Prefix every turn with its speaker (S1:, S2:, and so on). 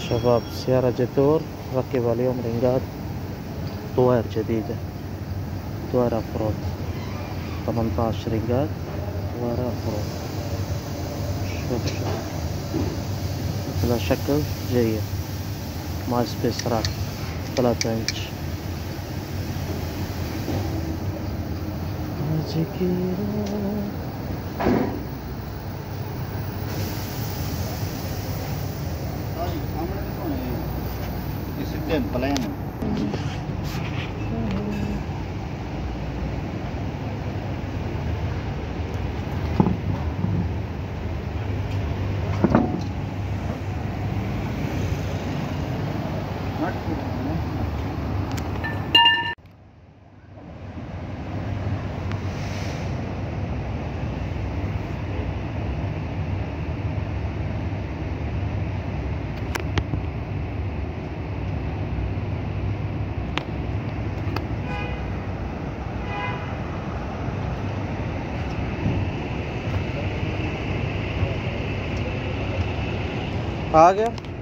S1: شباب سيارة جتور ركب اليوم رنجات طوير جديدة، طوير أفرود 18 رنجات طوير أفرود. شوف مثل شكل جيد، ماي سبيس راك 3 إنش.
S2: Isipin pala yan.
S1: आ गया।